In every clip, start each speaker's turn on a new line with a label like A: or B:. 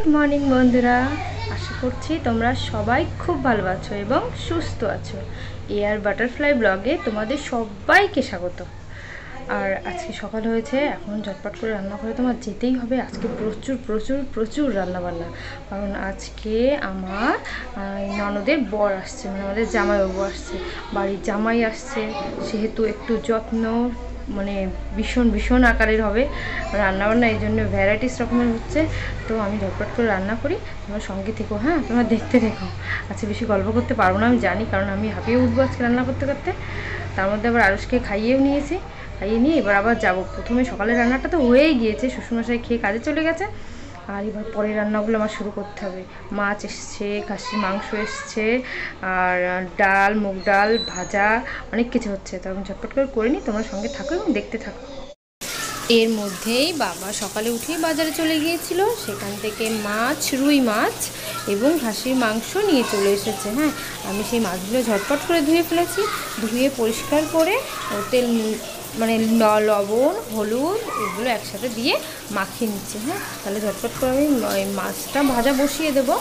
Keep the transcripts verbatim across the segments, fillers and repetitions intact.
A: Good morning বন্ধুরা, আশা করছি তোমরা সবাই খুব ভালো আছো এবং সুস্থ আছো। এয়ার বাটারফ্লাই ব্লগে তোমাদের সবাইকে স্বাগত। আর আজকে সকাল হয়েছে, এখন ঝটপট করে রান্না করে তোমার যেতেই হবে। আজকে প্রচুর প্রচুর প্রচুর রান্নাবান্না, কারণ আজকে আমার ননদের বর আসছে, মানে আমাদের জামাইবাবু আসছে, বাড়ির জামাই আসছে, সেহেতু একটু যত্ন মানে ভীষণ ভীষণ আকারের হবে রান্নাবান্না, এই জন্য ভ্যারাইটিস রকমের হচ্ছে। তো আমি ঝটপট করে রান্না করি, তোমরা সঙ্গে থেকো, হ্যাঁ তোমরা দেখতে দেখো। আজকে বেশি গল্প করতে পারবো না আমি জানি, কারণ আমি হাঁপিয়ে উঠবো আজকে রান্না করতে করতে। তার মধ্যে আবার আরুষকে খাইয়েও নিয়েছি, খাইয়ে নিয়ে এবার আবার যাবো। প্রথমে সকালের রান্নাটা তো হয়েই গিয়েছে, শ্বশুরমশাই খেয়ে কাজে চলে গেছে, আর এবার পরের রান্নাগুলো আমার শুরু করতে হবে। মাছ এসছে, খাসির মাংস এসছে, আর ডাল, মুগ ডাল, ভাজা, অনেক কিছু হচ্ছে। তো আমি ঝটপট করে করে নিই, তোমরা সঙ্গে থাকো এবং দেখতে থাকো। এর মধ্যেই বাবা সকালে উঠেই বাজারে চলে গিয়েছিল, সেখান থেকে মাছ, রুই মাছ এবং খাসির মাংস নিয়ে চলে এসেছে। হ্যাঁ, আমি সেই মাছগুলো ঝটপট করে ধুয়ে ফেলেছি, ধুয়ে পরিষ্কার করে তেল মানে লবণ, হলুদ এগুলো একসাথে দিয়ে মাখিয়ে নিচ্ছি। হ্যাঁ, তাহলে ঝটপট করে আমি মাছটা ভাজা বসিয়ে দেবো।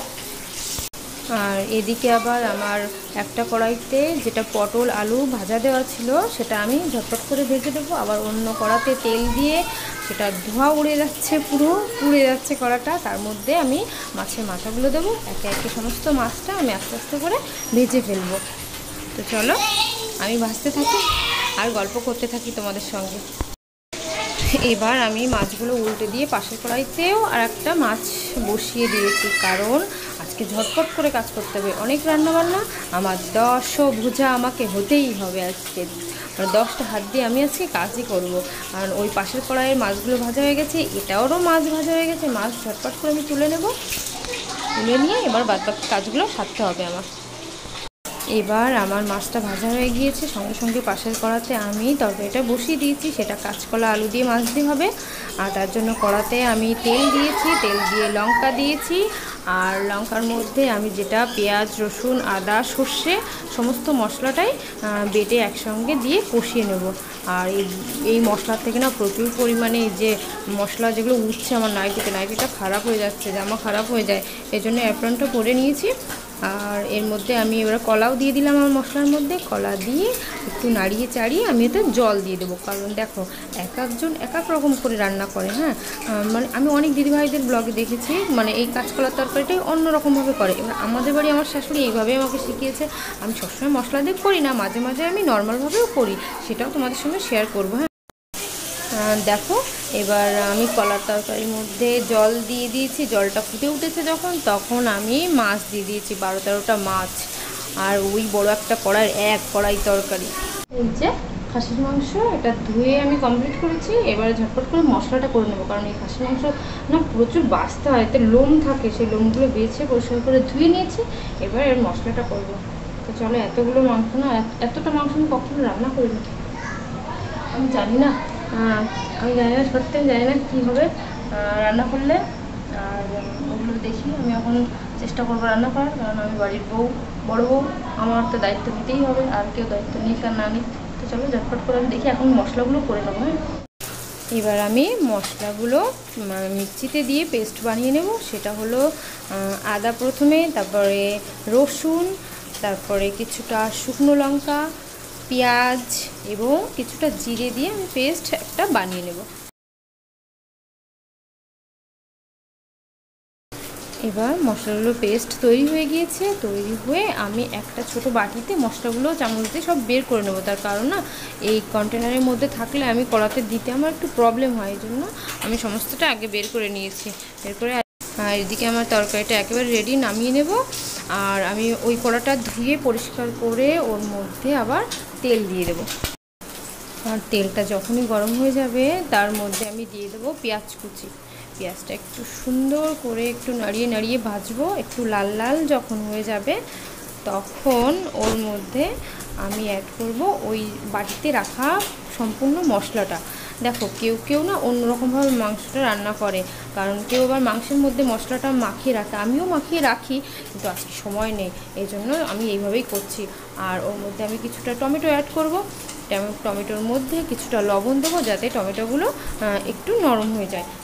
A: আর এদিকে আবার আমার একটা কড়াইতে যেটা পটল আলু ভাজা দেওয়া ছিল সেটা আমি ঝটপট করে ভেজে দেবো। আবার অন্য কড়াতে তেল দিয়ে সেটা ধোঁয়া উড়ে যাচ্ছে, পুরো পুড়ে যাচ্ছে কড়াটা, তার মধ্যে আমি মাছের মাথাগুলো দেবো। একে একে সমস্ত মাছটা আমি আস্তে আস্তে করে ভেজে ফেলবো। তো চলো আমি ভাজতে থাকি আর গল্প করতে থাকি তোমাদের সঙ্গে। এবার আমি মাছগুলো উল্টে দিয়ে পাশের কড়াইতেও আর একটা মাছ বসিয়ে দিয়েছি, কারণ আজকে ঝটপট করে কাজ করতে হবে, অনেক রান্নাবান্না, আমার দশও ভুজা আমাকে হতেই হবে আজকে, মানে দশটা হাত দিয়ে আমি আজকে কাজই করব। আর ওই পাশের কড়াইয়ের মাছগুলো ভাজা হয়ে গেছে, এটাওরও মাছ ভাজা হয়ে গেছে। মাছ ঝটপট করে আমি তুলে নেব, তুলে নিয়ে এবার বাদ বাকি কাজগুলো সারতে হবে আমার। এবার আমার মাছটা ভাজা হয়ে গিয়েছে, সঙ্গে সঙ্গে পাশের কড়াতে আমি তরকারিটা বসিয়ে দিয়েছি, সেটা কাঁচকলা আলু দিয়ে মাছ দিয়ে হবে। আর তার জন্য কড়াতে আমি তেল দিয়েছি, তেল দিয়ে লঙ্কা দিয়েছি, আর লঙ্কার মধ্যে আমি যেটা পেঁয়াজ, রসুন, আদা, সর্ষে সমস্ত মশলাটাই বেটে একসঙ্গে দিয়ে কষিয়ে নেব। আর এই এই মশলার থেকে না প্রচুর পরিমাণে যে মশলা যেগুলো উঠছে আমার নাইটিতে, নাইটিটা খারাপ হয়ে যাচ্ছে, জামা খারাপ হয়ে যায়, এই জন্য অ্যাপ্রনটা পরে নিয়েছি। আর এর মধ্যে আমি এবার কলাও দিয়ে দিলাম আমার মশলার মধ্যে, কলা দিয়ে একটু নাড়িয়ে চাড়িয়ে আমি এতে জল দিয়ে দেবো। কারণ দেখো এক একজন এক এক রকম করে রান্না করে। হ্যাঁ, মানে আমি অনেক দিদিভাইদের ব্লগে দেখেছি, মানে এই কাঁচকলার তরকারিটাই অন্য রকমভাবে করে। এবার আমাদের বাড়ি আমার শাশুড়ি এইভাবেই আমাকে শিখিয়েছে। আমি সবসময় মশলা দিয়ে করি না, মাঝে মাঝে আমি নর্মালভাবেও করি, সেটাও তোমাদের সঙ্গে শেয়ার করবো। হ্যাঁ দেখো, এবার আমি কলার তরকারির মধ্যে জল দিয়ে দিয়েছি, জলটা ফুটে উঠেছে যখন, তখন আমি মাছ দিয়ে দিয়েছি, বারো তেরোটা মাছ। আর ওই বড় একটা কড়াই, এক কড়াই তরকারি। এই যে খাসির মাংস, এটা ধুয়ে আমি কমপ্লিট করেছি। এবারে ঝটপট করে মশলাটা করে নেবো, কারণ এই খাসির মাংস না প্রচুর বাছতে হয়, এতে লোম থাকে, সেই লোমগুলো বেছে পরিষ্কার করে ধুয়ে নিয়েছি। এবার এর মশলাটা করবো। তো চলো, এতগুলো মাংস না, এতটা মাংস আমি কখনো রান্না করিনি, আমি জানি না, আমি জানি না, সত্যি আমি জানি না কী হবে রান্না করলে। আর ওগুলো দেখি, আমি এখন চেষ্টা করবো রান্না করার, কারণ আমি বাড়ির বউ, বড়ো বউ, আমার তো দায়িত্ব নিতেই হবে, আর কেউ দায়িত্ব নিক আর না নিক। তো চলো ঝটপট করে আমি দেখি, এখন মশলাগুলো করে নেবো। হ্যাঁ, এবার আমি মশলাগুলো মিক্সিতে দিয়ে পেস্ট বানিয়ে নেব। সেটা হলো আদা প্রথমে, তারপরে রসুন, তারপরে কিছুটা শুকনো লঙ্কা, পেঁয়াজ এবং কিছুটা জিরে দিয়ে আমি পেস্ট একটা বানিয়ে নেব। এবার মশলাগুলো পেস্ট তৈরি হয়ে গিয়েছে, তৈরি হয়ে আমি একটা ছোট বাটিতে মশলাগুলো চামচ দিয়ে সব বের করে নেবো। তার কারণ না এই কন্টেনারের মধ্যে থাকলে আমি কড়াতে দিতে আমার একটু প্রবলেম হয়, এই জন্য আমি সমস্তটা আগে বের করে নিয়েছি। বের করে আর এদিকে আমার তরকারিটা একেবারে রেডি, নামিয়ে নেব। আর আমি ওই কড়াটা ধুয়ে পরিষ্কার করে ওর মধ্যে আবার তেল দিয়ে দেবো। আর তেলটা যখনই গরম হয়ে যাবে তার মধ্যে আমি দিয়ে দেবো পেঁয়াজ কুচি। পেঁয়াজটা একটু সুন্দর করে একটু নাড়িয়ে নাড়িয়ে ভাজবো, একটু লাল লাল যখন হয়ে যাবে তখন ওর মধ্যে আমি অ্যাড করব ওই বাটিতে রাখা সম্পূর্ণ মশলাটা। দেখো কেউ কেউ না অন্যরকমভাবে মাংসটা রান্না করে, কারণ কেউ আবার মাংসের মধ্যে মশলাটা মাখিয়ে রাখে, আমিও মাখিয়ে রাখি, কিন্তু আজকে সময় নেই, এই জন্য আমি এইভাবেই করছি। আর ওর মধ্যে আমি কিছুটা টমেটো অ্যাড করব, টমেটোর মধ্যে কিছুটা লবণ দেবো যাতে টমেটোগুলো একটু নরম হয়ে যায়।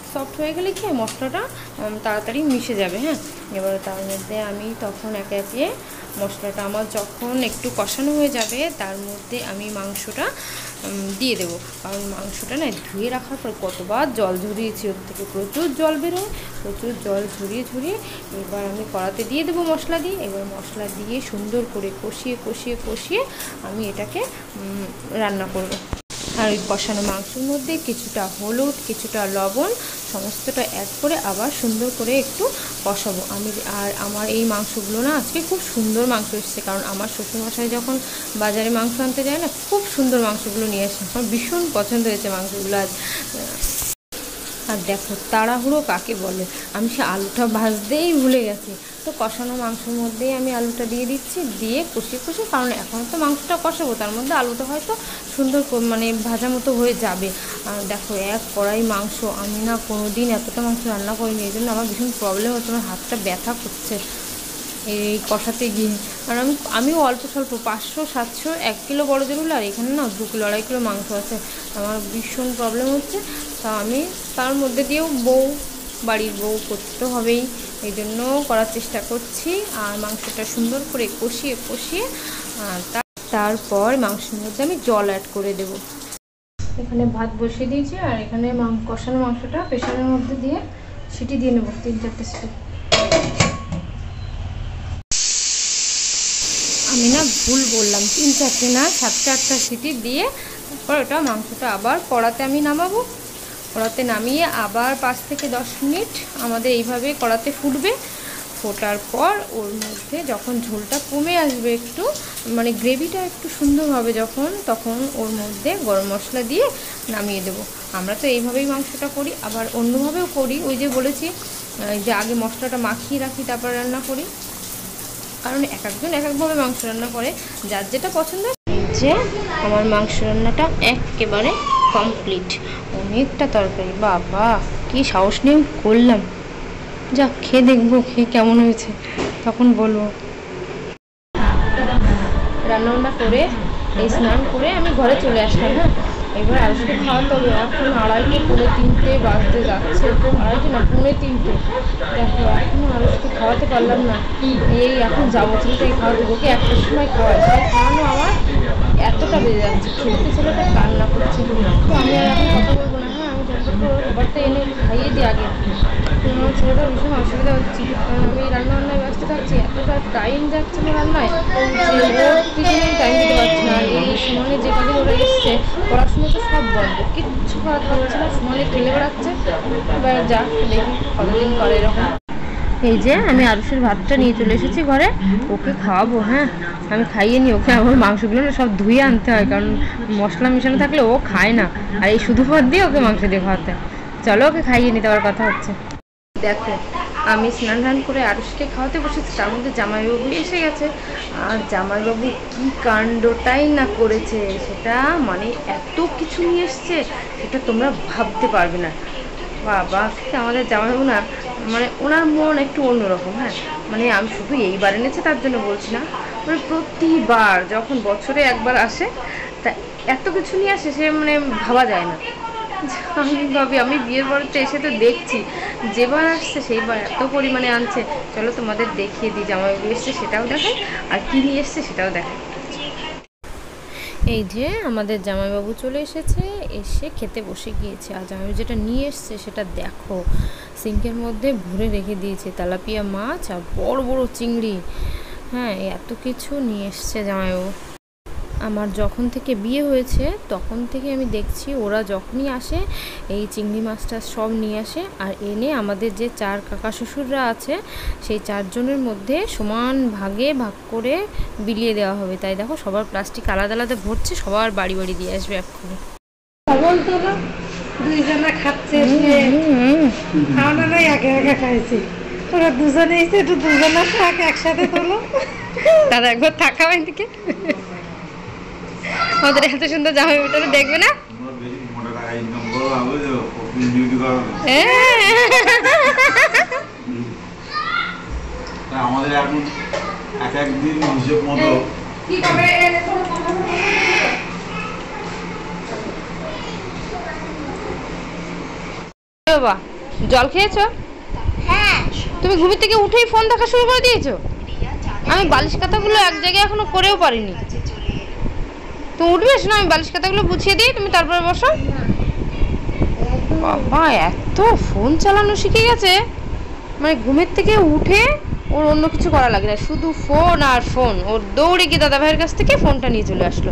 A: সফট হয়ে গেলে কি মশলাটা তাড়াতাড়ি মিশে যাবে। হ্যাঁ, এবার তার মধ্যে আমি তখন একে একে মশলাটা আমার যখন একটু কষানো হয়ে যাবে তার মধ্যে আমি মাংসটা দিয়ে দেবো। কারণ মাংসটা না ধুয়ে রাখার পর কতবার জল ঝরিয়েছি, ওর থেকে প্রচুর জল বেরোয়, প্রচুর জল ঝরিয়ে ঝরিয়ে এবার আমি কড়াতে দিয়ে দেবো মশলা দিয়ে। এবার মশলা দিয়ে সুন্দর করে কষিয়ে কষিয়ে কষিয়ে আমি এটাকে রান্না করব। আর ওই কষানো মাংসের মধ্যে কিছুটা হলুদ, কিছুটা লবণ সমস্তটা অ্যাড করে আবার সুন্দর করে একটু কষাবো আমি। আর আমার এই মাংসগুলো না আজকে খুব সুন্দর মাংস এসেছে, কারণ আমার শ্বশুরমশাই যখন বাজারে মাংস আনতে যায় না খুব সুন্দর মাংসগুলো নিয়ে আসে। আমার ভীষণ পছন্দ হয়েছে মাংসগুলো আজ। আর দেখো তাড়াহুড়ো কাকে বলে, আমি সে আলুটা ভাজতেই ভুলে গেছি। তো কষানো মাংসের মধ্যেই আমি আলুটা দিয়ে দিচ্ছি, দিয়ে কষিয়ে কষিয়ে, কারণ এখন তো মাংসটা কষাবো তার মধ্যে আলুটা হয়তো সুন্দর মানে ভাজা মতো হয়ে যাবে। আর দেখো এক কড়াই মাংস, আমি না কোনো দিন এতটা মাংস রান্না করিনি, এই জন্য আমার ভীষণ প্রবলেম হচ্ছে, আমার হাতটা ব্যথা করছে এই কষাতে গিয়ে। আর আমি আমিও অল্প স্বল্প পাঁচশো সাতশো এক কিলো বড় যেগুলো, আর এখানে না দু কিলো আড়াই কিলো মাংস আছে, আমার ভীষণ প্রবলেম হচ্ছে। তা আমি তার মধ্যে দিয়েও বউ, বাড়ির বউ করতে তো হবেই, এই জন্য করার চেষ্টা করছি। আর মাংসটা সুন্দর করে কষিয়ে কষিয়ে তারপর মাংসের মধ্যে আমি জল অ্যাড করে দেব। এখানে ভাত বসিয়ে দিয়েছি, আর এখানে কষানো মাংসটা প্রেশারের মধ্যে দিয়ে সিটি দিয়ে নেব, তিন চারটে সিটি। আমি না ভুল বললাম, তিন চারটে না সাতটা আটটা সিটি দিয়ে তারপর ওটা মাংসটা আবার কড়াতে আমি নামাবো। কড়াতে নামিয়ে আবার পাঁচ থেকে দশ মিনিট আমাদের এইভাবে কড়াতে ফুটবে। ফোটার পর ওর মধ্যে যখন ঝোলটা কমে আসবে, একটু মানে গ্রেভিটা একটু সুন্দর হবে যখন, তখন ওর মধ্যে গরম মশলা দিয়ে নামিয়ে দেবো। আমরা তো এইভাবেই মাংসটা করি, আবার অন্যভাবেও করি, ওই যে বলেছি যে আগে মশলাটা মাখিয়ে রাখি তারপর রান্না করি, কারণ এক একজন এক একভাবে মাংস রান্না করে, যার যেটা পছন্দ। যে আমার মাংস রান্নাটা একেবারে কমপ্লিট। অনেকটা তরকারি, বাবা কি সাহস নিয়ে করলাম। যা খেয়ে দেখবো, খেয়ে কেমন হয়েছে তখন বলবো। রান্নাবান্না করে এই স্নান করে আমি ঘরে চলে আসলাম। হ্যাঁ, এবার আজকে খাওয়াতে হবে। এখন আড়াইটে পৌনে তিনটে বাজতে যাচ্ছে, আড়াইটে না পৌনে তিনটে। দেখো এখনো আড়াইটে খাওয়াতে পারলাম না, এই এখন যাবো চিন্তায় খাওয়াতে, ওকে একটার সময় খাওয়াই, তাই খাওয়ানো আমার এতটা বেজে যাচ্ছে। ছোট্ট ছেলেটা কান্না করছে, তো আমি আর এখন কথা বলবো না। হ্যাঁ, আমি যতটুকু খাবারটা এনে খাইয়ে দিই আগে। আমার ছেলেটা ভীষণ অসুবিধা হচ্ছে, কারণ আমি রান্নাবান্নায় ব্যস্ত থাকছি, এতটা টাইম যাচ্ছে না রান্নায় যে ওর পিছনে টাইম দিতে পারছি না। আর এই সুমনে যে কাজে ওরা এসছে, পড়াশুনো তো সব বন্ধ, কিচ্ছু করা থাকছে না, সুমনে খেলে বেড়াচ্ছে। এবার যা দেখি কতদিন করে এরকম। এই যে আমি আরুষের ভাতটা নিয়ে চলে এসেছি ঘরে, ওকে খাওয়াবো। হ্যাঁ, আমি খাইয়ে নিই ওকে। আমার মাংসগুলো না সব ধুয়ে আনতে হয়, কারণ মশলা মিশানো থাকলে ও খায় না, আর এই শুধু ভাত দিয়ে ওকে মাংস দিয়ে খাওয়াতে হয়। চলো ওকে খাইয়ে নিতে আবার কথা হচ্ছে। দেখো আমি স্নান টান করে আরুষকে খাওয়াতে বসেছি, তার মধ্যে জামাইবাবু এসে গেছে। আর জামাইবাবু কি কাণ্ডটাই না করেছে, সেটা মানে এত কিছু নিয়ে এসছে সেটা তোমরা ভাবতে পারবে না। বাবা আমাদের জামাইবাবু না, মানে ওনার মন একটু অন্যরকম। হ্যাঁ, মানে আমি শুধু এইবার এনেছে তার জন্য বলছি না, মানে প্রতিবার যখন বছরে একবার আসে তা এত কিছু নিয়ে আসে, সে মানে ভাবা যায় না। আমি ভাবি আমি বিয়ের পরেতে এসে তো দেখছি, যেবার আসছে সেইবার এত পরিমাণে আনছে। চলো তোমাদের দেখিয়ে দিই, জামাইবাবু এসছে সেটাও দেখাই, আর কী নিয়ে এসছে সেটাও দেখাই। এই যে আমাদের জামাইবাবু চলে এসেছে, এসে খেতে বসে গিয়েছে। আর জামাইবাবু যেটা নিয়ে এসছে সেটা দেখো, সিঙ্কের মধ্যে ভরে রেখে দিয়েছে তেলাপিয়া মাছ আর বড় বড় চিংড়ি। হ্যাঁ, এত কিছু নিয়ে এসছে জামাইবাবু। আমার যখন থেকে বিয়ে হয়েছে তখন থেকে আমি দেখছি ওরা যখনই আসে এই চিংড়ি মাছটা সব নিয়ে আসে, আর এনে আমাদের যে চার কাকা শ্বশুররা আছে সেই চারজনের মধ্যে সমান ভাগে ভাগ করে বিলিয়ে দেওয়া হবে। তাই দেখো সবার প্লাস্টিক আলাদা আলাদা ভরছে, সবার বাড়ি বাড়ি দিয়ে আসবে এক্ষুনি। দুইজনা খাচ্ছে, খাওয়ানো নাই, একে একে খাইছি। ওরা দুজনে এসে একটু দুজনা খাক একসাথে তোলো। দাদা একবার থাকাও এদিকে, আমাদের এত সুন্দর জামাইবাবুটা দেখবে না।
B: আমাদের এখন এক একদিন হিসেব মতো
A: বাবা জল খেয়েছো?
C: হ্যাঁ।
A: তুমি ঘুমের থেকে উঠেই ফোন দেখা শুরু করে দিয়েছো? আমি বালিশ কাঁথাগুলো এক জায়গায় এখনো করেও পারিনি। তুমি উঠবে না, আমি বালিশ কাঁথাগুলো গুছিয়ে দিই, তুমি তারপরে বসো। বাবা এত ফোন চালানো শিখে গেছে, মানে ঘুমের থেকে উঠে ওর অন্য কিছু করা লাগে না, শুধু ফোন আর ফোন। ওর দৌড়ে গিয়ে দাদা ভাইয়ের কাছ থেকে ফোনটা নিয়ে চলে আসলো।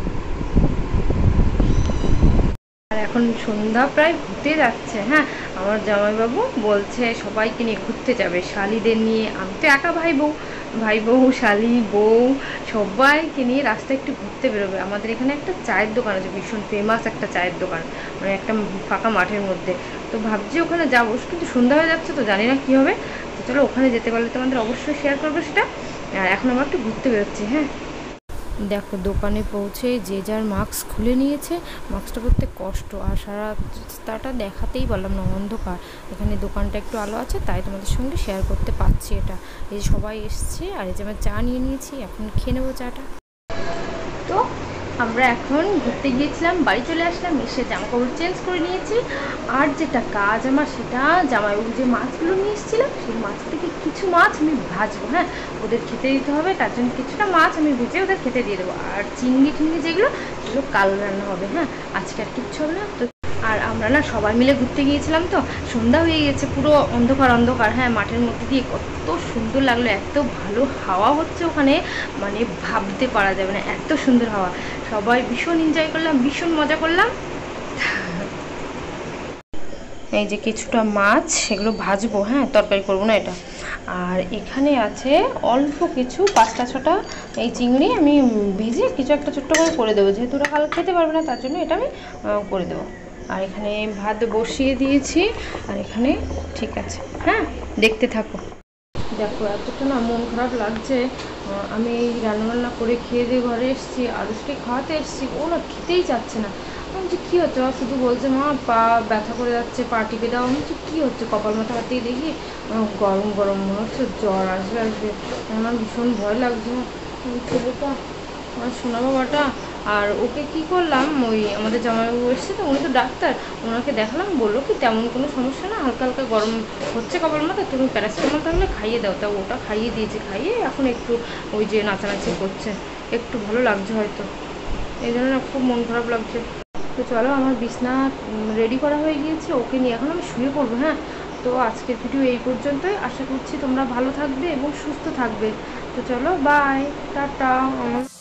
A: আর এখন সন্ধ্যা প্রায় ঘুরতে যাচ্ছে। হ্যাঁ, আমার জামাইবাবু বলছে সবাইকে নিয়ে ঘুরতে যাবে, শালিদের নিয়ে। আমি তো একা ভাই বউ, ভাই বউ শালি বউ সবাইকে নিয়ে রাস্তায় একটু ঘুরতে বেরোবে। আমাদের এখানে একটা চায়ের দোকান আছে, ভীষণ ফেমাস একটা চায়ের দোকান, মানে একটা ফাঁকা মাঠের মধ্যে। তো ভাবছি ওখানে যাবো, কিন্তু সন্ধ্যা হয়ে যাচ্ছে তো জানি না কী হবে। তো চলো ওখানে যেতে পারলে তোমাদের অবশ্যই শেয়ার করবো সেটা। আর এখন আমরা একটু ঘুরতে বেরোচ্ছি। হ্যাঁ, দেখো দোকানে পৌঁছে যে যার মাস্ক খুলে নিয়েছে। মাস্কটা পরতে কষ্ট, আর সারা রাস্তাটা দেখাতেই পারলাম না, অন্ধকার। এখানে দোকানটা একটু আলো আছে, তাই তোমাদের সঙ্গে শেয়ার করতে পারছি এটা। এই যে সবাই এসছে, আর এই যে আমার চা নিয়ে নিয়েছি, এখন খেয়ে নেবো চাটা। তো আমরা এখন ঘুরতে গিয়েছিলাম, বাড়ি চলে আসলাম, এসে জামা কাপড় চেঞ্জ করে নিয়েছি। আর যেটা কাজ আমার, সেটা জামাইবাবু যে মাছগুলো নিয়ে এসেছিলাম, সেই মাছ থেকে কিছু মাছ আমি ভাজবো। হ্যাঁ, ওদের খেতে দিতে হবে, তার জন্য কিছুটা মাছ আমি ভেজে ওদের খেতে দিয়ে দেবো। আর চিংড়ি টিংড়ি যেগুলো, সেগুলো কাল রান্না হবে। হ্যাঁ, আজকে আর কিচ্ছু হবে না। তো আর আমরা না সবাই মিলে ঘুরতে গিয়েছিলাম, তো সন্ধ্যা হয়ে গেছে, পুরো অন্ধকার অন্ধকার। হ্যাঁ, মাঠের মধ্যে দিয়ে কত সুন্দর লাগলো, এত ভালো হাওয়া হচ্ছে ওখানে, মানে ভাবতে পারা যাবে না, এত সুন্দর হাওয়া। সবাই ভীষণ এনজয় করলাম, ভীষণ মজা করলাম। এই যে কিছুটা মাছ, সেগুলো ভাজবো। হ্যাঁ, তরকারি করবো না এটা। আর এখানে আছে অল্প কিছু, পাঁচটা ছটা এই চিংড়ি আমি ভেজে কিছু একটা ছোট্ট করে করে দেবো, যেহেতু ওরা কাল খেতে পারবে না, তার জন্য এটা আমি করে দেবো। আর এখানে ভাত বসিয়ে দিয়েছি, আর এখানে ঠিক আছে। হ্যাঁ, দেখতে থাকো। দেখো এতটা না মন খারাপ লাগছে। আমি এই রান্নাবান্না করে খেয়ে দিয়ে ঘরে এসেছি, আরুষকে খাওয়াতে এসেছি, ও না খেতেই চাচ্ছে না। আমি বলছি কী হচ্ছে, ও শুধু বলছে মা পা ব্যথা করে যাচ্ছে, পা টিপে দাও। আমি বলছি কী হচ্ছে, কপাল মাথা হাতিয়ে দেখি গরম গরম মনে হচ্ছে জ্বর আসবে আসবে। আমার ভীষণ ভয় লাগছে ছেলেটা, আমার সোনা বাবাটা। আর ওকে কি করলাম, ওই আমাদের জামাইবাবু এসছে তো, উনি তো ডাক্তার, ওনাকে দেখালাম, বললো কি তেমন কোনো সমস্যা না, হালকা হালকা গরম হচ্ছে কপাল মাথা, তুমি প্যারাসিটামল তাহলে খাইয়ে দাও। তা ওটা খাইয়ে দিয়েছে, খাইয়ে এখন একটু ওই যে নাচানাচি করছে, একটু ভালো লাগছে হয়তো, এই জন্য না খুব মন খারাপ লাগছে। তো চলো, আমার বিছনা রেডি করা হয়ে গিয়েছে, ওকে নিয়ে এখন আমি শুয়ে পড়বো। হ্যাঁ, তো আজকের ভিডিও এই পর্যন্তই। আশা করছি তোমরা ভালো থাকবে এবং সুস্থ থাকবে। তো চলো, বাই, টাটা। আমার